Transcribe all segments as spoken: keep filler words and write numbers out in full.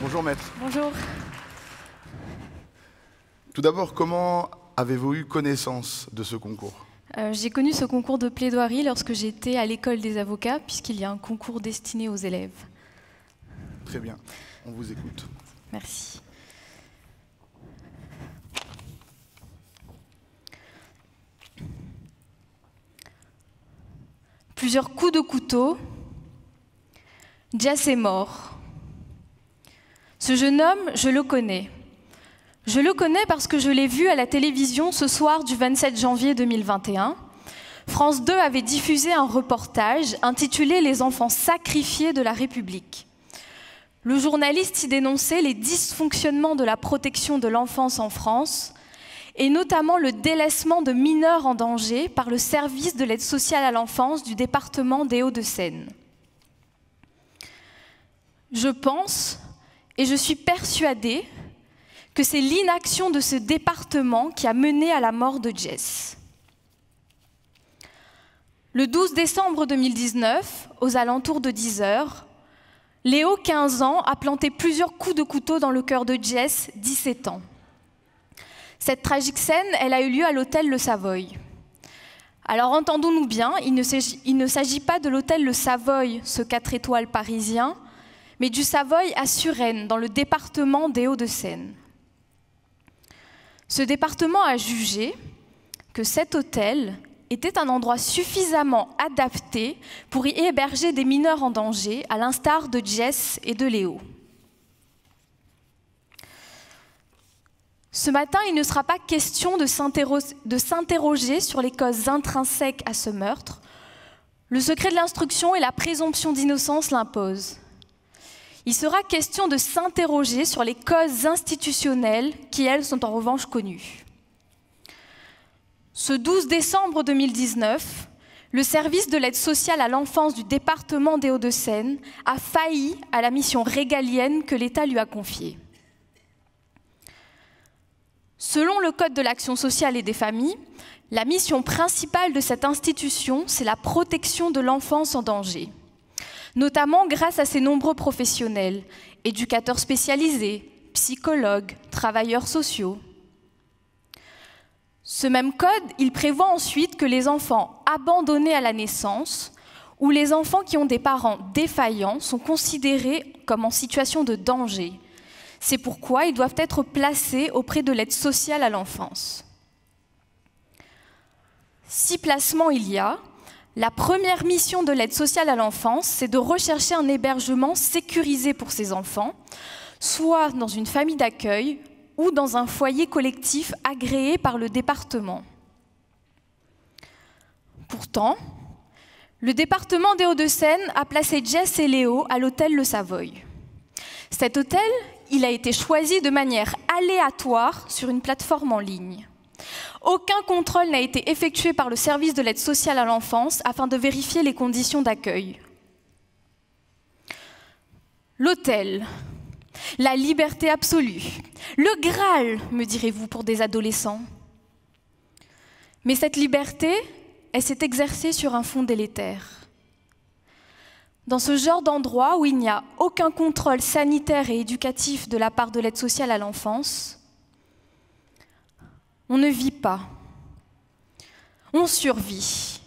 Bonjour maître. Bonjour. Tout d'abord, comment avez-vous eu connaissance de ce concours? Euh, j'ai connu ce concours de plaidoirie lorsque j'étais à l'école des avocats, puisqu'il y a un concours destiné aux élèves. Très bien, on vous écoute. Merci. Plusieurs coups de couteau. Jess est mort. Ce jeune homme, je le connais. Je le connais parce que je l'ai vu à la télévision ce soir du vingt-sept janvier deux mille vingt et un. France deux avait diffusé un reportage intitulé « Les enfants sacrifiés de la République ». Le journaliste y dénonçait les dysfonctionnements de la protection de l'enfance en France et notamment le délaissement de mineurs en danger par le service de l'aide sociale à l'enfance du département des Hauts-de-Seine. Je pense et je suis persuadée que c'est l'inaction de ce département qui a mené à la mort de Jess. Le douze décembre deux mille dix-neuf, aux alentours de dix heures, Léo, quinze ans, a planté plusieurs coups de couteau dans le cœur de Jess, dix-sept ans. Cette tragique scène, elle a eu lieu à l'hôtel Le Savoy. Alors entendons-nous bien, il ne s'agit pas de l'hôtel Le Savoy, ce quatre étoiles parisien, mais du Savoy à Suresnes, dans le département des Hauts-de-Seine. Ce département a jugé que cet hôtel était un endroit suffisamment adapté pour y héberger des mineurs en danger, à l'instar de Jess et de Léo. Ce matin, il ne sera pas question de s'interroger sur les causes intrinsèques à ce meurtre. Le secret de l'instruction et la présomption d'innocence l'imposent. Il sera question de s'interroger sur les causes institutionnelles qui, elles, sont en revanche connues. Ce douze décembre deux mille dix-neuf, le service de l'aide sociale à l'enfance du département des Hauts-de-Seine a failli à la mission régalienne que l'État lui a confiée. Selon le Code de l'action sociale et des familles, la mission principale de cette institution, c'est la protection de l'enfance en danger, notamment grâce à ses nombreux professionnels, éducateurs spécialisés, psychologues, travailleurs sociaux. Ce même code, il prévoit ensuite que les enfants abandonnés à la naissance ou les enfants qui ont des parents défaillants sont considérés comme en situation de danger. C'est pourquoi ils doivent être placés auprès de l'aide sociale à l'enfance. Si placements il y a, la première mission de l'aide sociale à l'enfance, c'est de rechercher un hébergement sécurisé pour ces enfants, soit dans une famille d'accueil ou dans un foyer collectif agréé par le département. Pourtant, le département des Hauts-de-Seine a placé Jess et Léo à l'hôtel Le Savoy. Cet hôtel, il a été choisi de manière aléatoire sur une plateforme en ligne. Aucun contrôle n'a été effectué par le service de l'aide sociale à l'enfance afin de vérifier les conditions d'accueil. L'hôtel, la liberté absolue, le Graal, me direz-vous, pour des adolescents. Mais cette liberté, elle s'est exercée sur un fond délétère. Dans ce genre d'endroit où il n'y a aucun contrôle sanitaire et éducatif de la part de l'aide sociale à l'enfance, on ne vit pas, on survit.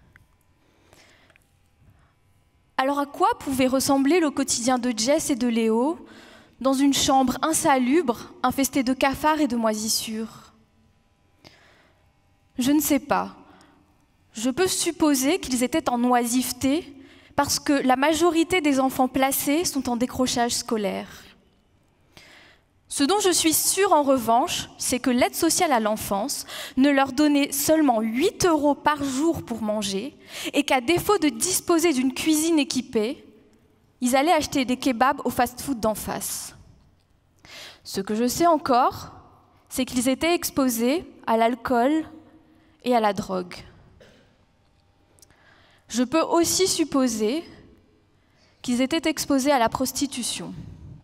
Alors à quoi pouvait ressembler le quotidien de Jess et de Léo dans une chambre insalubre, infestée de cafards et de moisissures? Je ne sais pas. Je peux supposer qu'ils étaient en oisiveté parce que la majorité des enfants placés sont en décrochage scolaire. Ce dont je suis sûre en revanche, c'est que l'aide sociale à l'enfance ne leur donnait seulement huit euros par jour pour manger et qu'à défaut de disposer d'une cuisine équipée, ils allaient acheter des kebabs au fast-food d'en face. Ce que je sais encore, c'est qu'ils étaient exposés à l'alcool et à la drogue. Je peux aussi supposer qu'ils étaient exposés à la prostitution.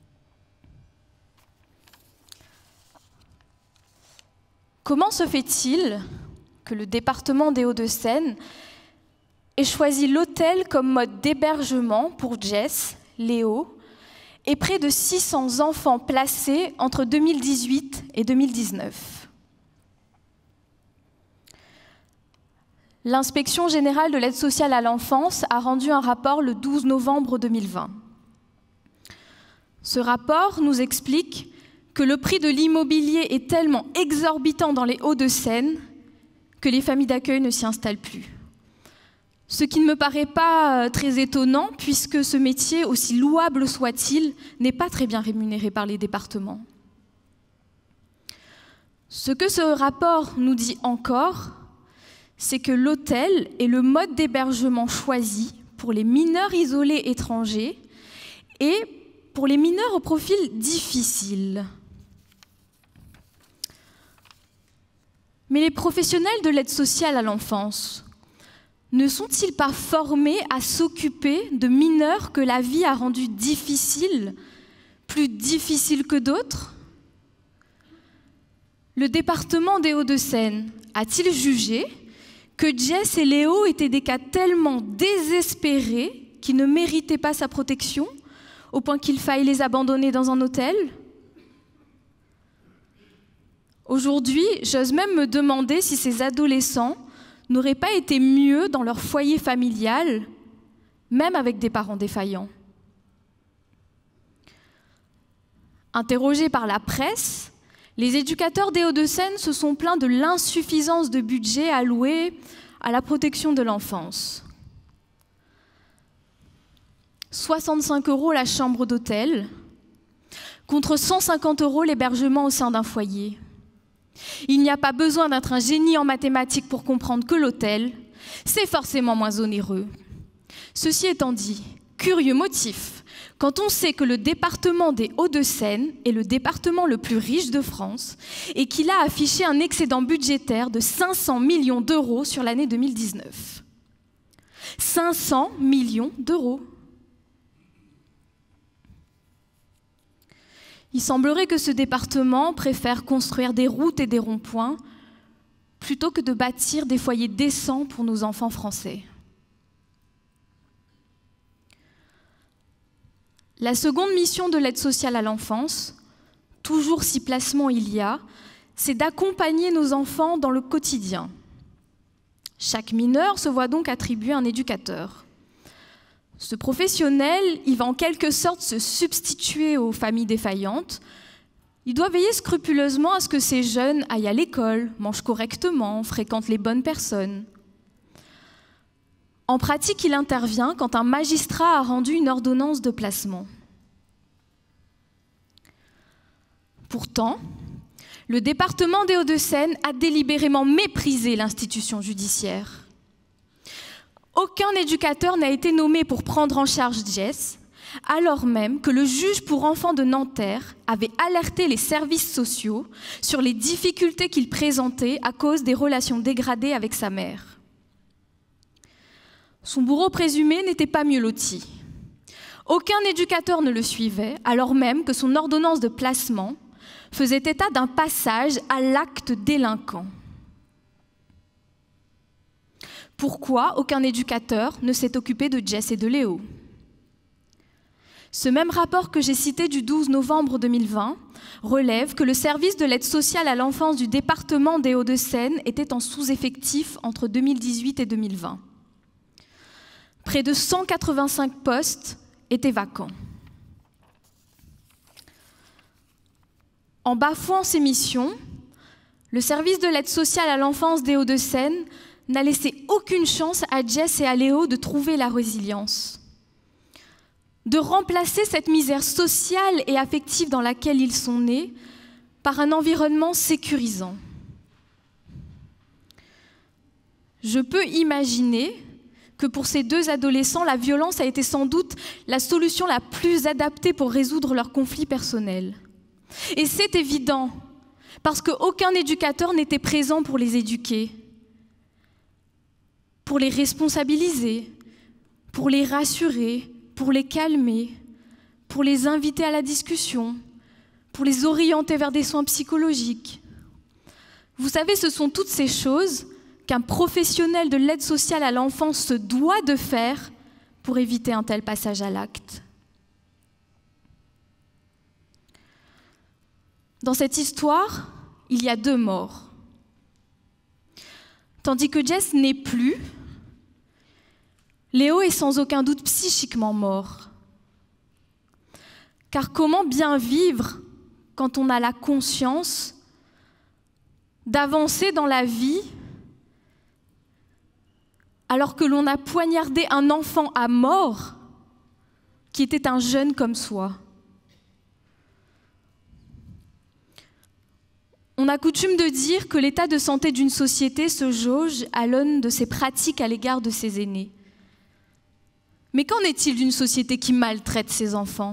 Comment se fait-il que le département des Hauts-de-Seine ait choisi l'hôtel comme mode d'hébergement pour Jess, Léo, et près de six cents enfants placés entre deux mille dix-huit et deux mille dix-neuf. L'Inspection générale de l'aide sociale à l'enfance a rendu un rapport le douze novembre deux mille vingt. Ce rapport nous explique que le prix de l'immobilier est tellement exorbitant dans les Hauts-de-Seine que les familles d'accueil ne s'y installent plus. Ce qui ne me paraît pas très étonnant, puisque ce métier, aussi louable soit-il, n'est pas très bien rémunéré par les départements. Ce que ce rapport nous dit encore, c'est que l'hôtel est le mode d'hébergement choisi pour les mineurs isolés étrangers et pour les mineurs au profil difficile. Mais les professionnels de l'aide sociale à l'enfance ne sont-ils pas formés à s'occuper de mineurs que la vie a rendus difficiles, plus difficiles que d'autres? Le département des Hauts-de-Seine a-t-il jugé que Jess et Léo étaient des cas tellement désespérés qu'ils ne méritaient pas sa protection, au point qu'il faille les abandonner dans un hôtel? Aujourd'hui, j'ose même me demander si ces adolescents n'auraient pas été mieux dans leur foyer familial, même avec des parents défaillants. Interrogés par la presse, les éducateurs des Hauts-de-Seine se sont plaints de l'insuffisance de budget alloué à la protection de l'enfance. soixante-cinq euros la chambre d'hôtel, contre cent cinquante euros l'hébergement au sein d'un foyer. Il n'y a pas besoin d'être un génie en mathématiques pour comprendre que l'hôtel, c'est forcément moins onéreux. Ceci étant dit, curieux motif, quand on sait que le département des Hauts-de-Seine est le département le plus riche de France et qu'il a affiché un excédent budgétaire de cinq cents millions d'euros sur l'année deux mille dix-neuf. cinq cents millions d'euros. Il semblerait que ce département préfère construire des routes et des ronds-points plutôt que de bâtir des foyers décents pour nos enfants français. La seconde mission de l'aide sociale à l'enfance, toujours si placement il y a, c'est d'accompagner nos enfants dans le quotidien. Chaque mineur se voit donc attribuer un éducateur. Ce professionnel, il va en quelque sorte se substituer aux familles défaillantes. Il doit veiller scrupuleusement à ce que ces jeunes aillent à l'école, mangent correctement, fréquentent les bonnes personnes. En pratique, il intervient quand un magistrat a rendu une ordonnance de placement. Pourtant, le département des Hauts-de-Seine a délibérément méprisé l'institution judiciaire. Aucun éducateur n'a été nommé pour prendre en charge Jess, alors même que le juge pour enfants de Nanterre avait alerté les services sociaux sur les difficultés qu'il présentait à cause des relations dégradées avec sa mère. Son bourreau présumé n'était pas mieux loti. Aucun éducateur ne le suivait, alors même que son ordonnance de placement faisait état d'un passage à l'acte délinquant. Pourquoi aucun éducateur ne s'est occupé de Jess et de Léo? Ce même rapport que j'ai cité du douze novembre deux mille vingt relève que le service de l'aide sociale à l'enfance du département des Hauts-de-Seine était en sous-effectif entre deux mille dix-huit et deux mille vingt. Près de cent quatre-vingt-cinq postes étaient vacants. En bafouant ses missions, le service de l'aide sociale à l'enfance des Hauts-de-Seine n'a laissé aucune chance à Jess et à Léo de trouver la résilience, de remplacer cette misère sociale et affective dans laquelle ils sont nés par un environnement sécurisant. Je peux imaginer que pour ces deux adolescents, la violence a été sans doute la solution la plus adaptée pour résoudre leurs conflits personnels. Et c'est évident, parce qu'aucun éducateur n'était présent pour les éduquer, pour les responsabiliser, pour les rassurer, pour les calmer, pour les inviter à la discussion, pour les orienter vers des soins psychologiques. Vous savez, ce sont toutes ces choses qu'un professionnel de l'aide sociale à l'enfance se doit de faire pour éviter un tel passage à l'acte. Dans cette histoire, il y a deux morts. Tandis que Jess n'est plus, Léo est sans aucun doute psychiquement mort. Car comment bien vivre quand on a la conscience d'avancer dans la vie alors que l'on a poignardé un enfant à mort qui était un jeune comme soi? On a coutume de dire que l'état de santé d'une société se jauge à l'aune de ses pratiques à l'égard de ses aînés. Mais qu'en est-il d'une société qui maltraite ses enfants?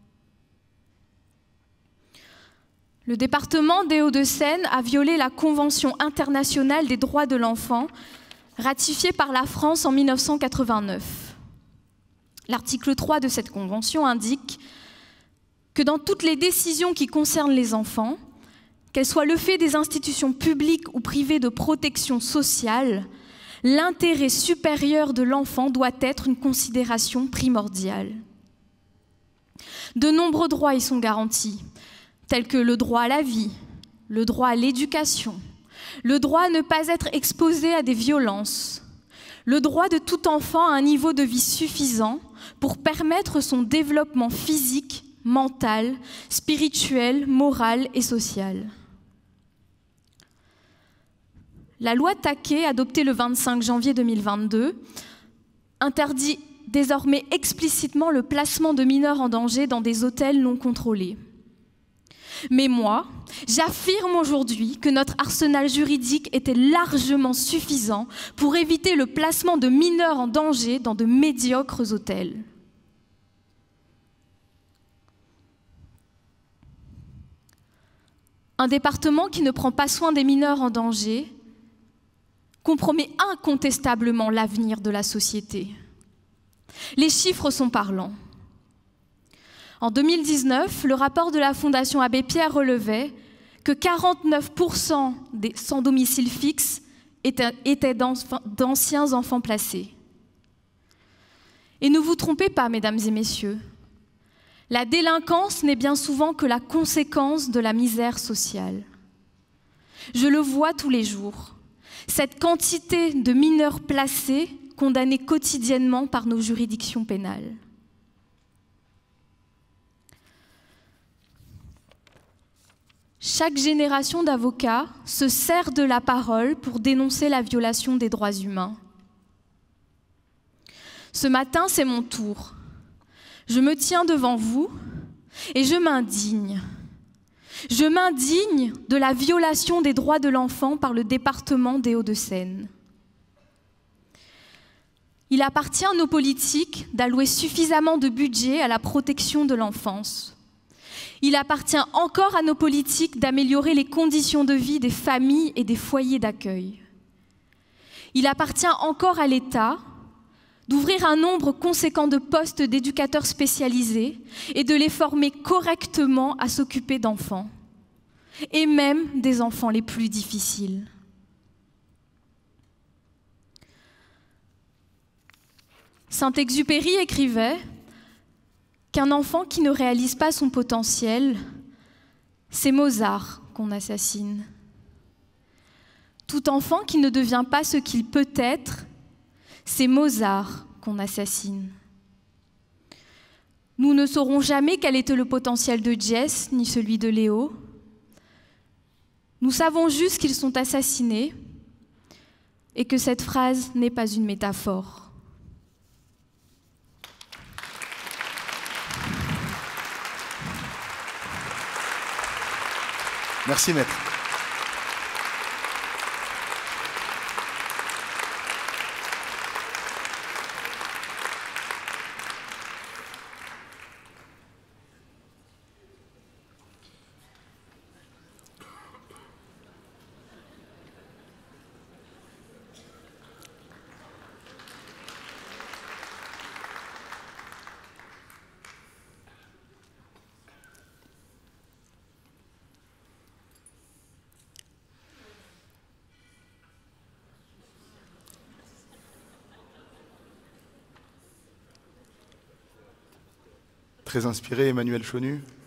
Le département des Hauts-de-Seine a violé la Convention internationale des droits de l'enfant, ratifiée par la France en mille neuf cent quatre-vingt-neuf. L'article trois de cette convention indique que dans toutes les décisions qui concernent les enfants, qu'elles soient le fait des institutions publiques ou privées de protection sociale, l'intérêt supérieur de l'enfant doit être une considération primordiale. De nombreux droits y sont garantis, tels que le droit à la vie, le droit à l'éducation, le droit à ne pas être exposé à des violences, le droit de tout enfant à un niveau de vie suffisant pour permettre son développement physique, mental, spirituel, moral et social. La loi Taquet, adoptée le vingt-cinq janvier deux mille vingt-deux, interdit désormais explicitement le placement de mineurs en danger dans des hôtels non contrôlés. Mais moi, j'affirme aujourd'hui que notre arsenal juridique était largement suffisant pour éviter le placement de mineurs en danger dans de médiocres hôtels. Un département qui ne prend pas soin des mineurs en danger compromet incontestablement l'avenir de la société. Les chiffres sont parlants. En deux mille dix-neuf, le rapport de la Fondation Abbé Pierre relevait que quarante-neuf pour cent des sans domicile fixe étaient, étaient d'anciens enfants placés. Et ne vous trompez pas, mesdames et messieurs, la délinquance n'est bien souvent que la conséquence de la misère sociale. Je le vois tous les jours. Cette quantité de mineurs placés condamnés quotidiennement par nos juridictions pénales. Chaque génération d'avocats se sert de la parole pour dénoncer la violation des droits humains. Ce matin, c'est mon tour. Je me tiens devant vous et je m'indigne. Je m'indigne de la violation des droits de l'enfant par le département des Hauts-de-Seine. Il appartient à nos politiques d'allouer suffisamment de budget à la protection de l'enfance. Il appartient encore à nos politiques d'améliorer les conditions de vie des familles et des foyers d'accueil. Il appartient encore à l'État d'ouvrir un nombre conséquent de postes d'éducateurs spécialisés et de les former correctement à s'occuper d'enfants, et même des enfants les plus difficiles. Saint-Exupéry écrivait qu'un enfant qui ne réalise pas son potentiel, c'est Mozart qu'on assassine. Tout enfant qui ne devient pas ce qu'il peut être, c'est Mozart qu'on assassine. Nous ne saurons jamais quel était le potentiel de Jess, ni celui de Léo. Nous savons juste qu'ils sont assassinés et que cette phrase n'est pas une métaphore. Merci, maître. Très inspiré, Emmanuel Chonu.